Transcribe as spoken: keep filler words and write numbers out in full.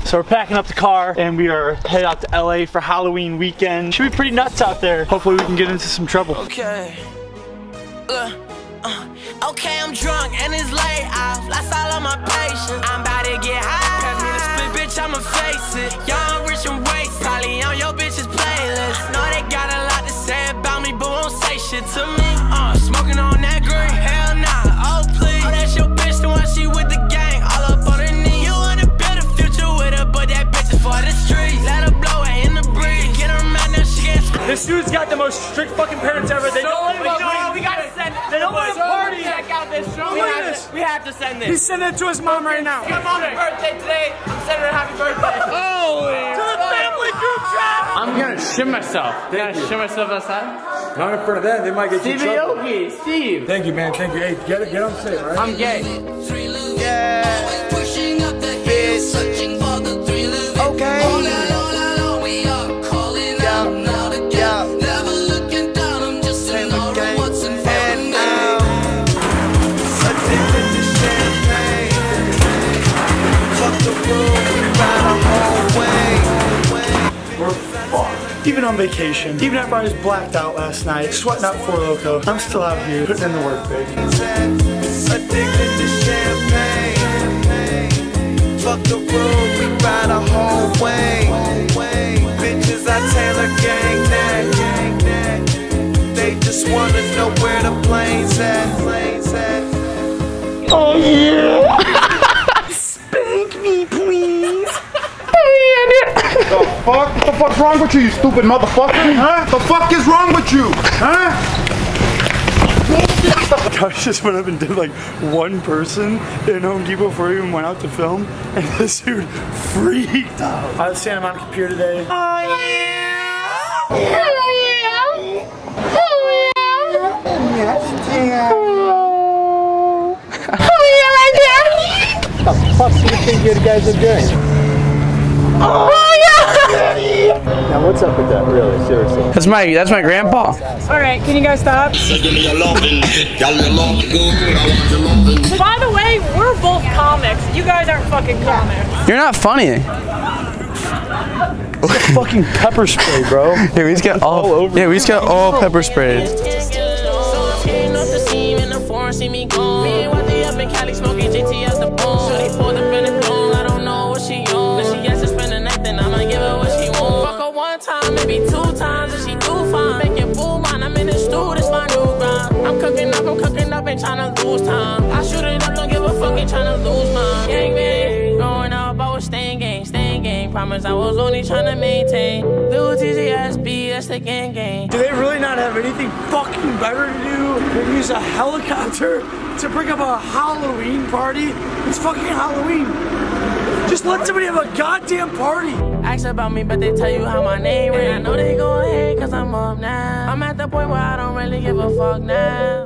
So we're packing up the car and we are headed out to L A for Halloween weekend. Should be pretty nuts out there. Hopefully we can get into some trouble. Okay. Uh, uh, okay, I'm drunk and it's late. I've lost all of my patience. I'm about to get high. Pass me the split, bitch, I'ma face it. Young, rich, and wasted. Probably on your bitch's playlist. Know they got a lot to say about me, but won't say shit to me. Uh, smoking on that green. Hell nah, oh please. Oh, that's your bitch, the one she with the gang. All up on her knee. You wanna build a future with her, but that bitch is for the streets. Let her blow it in the breeze. Get her mad now, she gets. This dude's got the most strict fucking parents ever. They So don't let him no, we gotta send. They don't let him party. Check out this show. We Look at have, this. to, we have to send this. He's sending it to his mom right now. My mom's birthday today. I'm sending her a happy birthday. Holy! To the family group chat. I'm gonna shit myself. I'm gonna shit myself outside. Not in front of them, they might get you in Steve trouble. Aoki, Steve. Thank you, man. Thank you. Hey, get it, get on safe, right? I'm gay. Yeah. Pushing up the hill, searching for the three little. Okay. All alone, we are calling out now to get. Never looking down, I'm just ignoring what's in front of me. Addicted to champagne. Fuck the room, we ride a whole way. We're fucked. Even on vacation, even after I was blacked out last night, sweating out Four Loko, I'm still out here putting in the work, baby. Addicted to champagne. Fuck the room, we ride a whole way. Bitches, I Taylor gang that. They just wanna know where the plane's at. Oh yeah! Spank me, please. The fuck? What the fuck's wrong with you, you stupid motherfucker? Huh? The fuck is wrong with you? Huh? I just went up and did like one person in Home Depot before we even went out to film, and this dude freaked out. I was Santa Monica Pier today. Oh yeah! Oh yeah! Yes, yeah. Oh yeah, my daddy! What the fuck do you think you guys are doing? Oh yeah! Now what's up with that, really? Seriously. That's my that's my grandpa. All right, can you guys stop? By the way, we're both comics. You guys aren't fucking comics. You're not funny. Fucking pepper spray, bro. Yeah, we just got all, all over. Yeah, we just got all pepper sprayed. Time, maybe two times, and she do fine. Make it boom, man, I'm in the stew, this my new grind. I'm cooking up, I'm cooking up, ain't tryna lose time. I shoot it up, don't give a fuck, ain't tryna lose mine. Gang bang, growing up, I was staying gang, staying gang. Promise I was only tryna maintain. Little T J S B, that's the gang gang. Do they really not have anything fucking better to do than use a helicopter to bring up a Halloween party? It's fucking Halloween. Just let somebody have a goddamn party. Ask about me, but they tell you how my name is. I know they gon' hate cause I'm up now. I'm at the point where I don't really give a fuck now.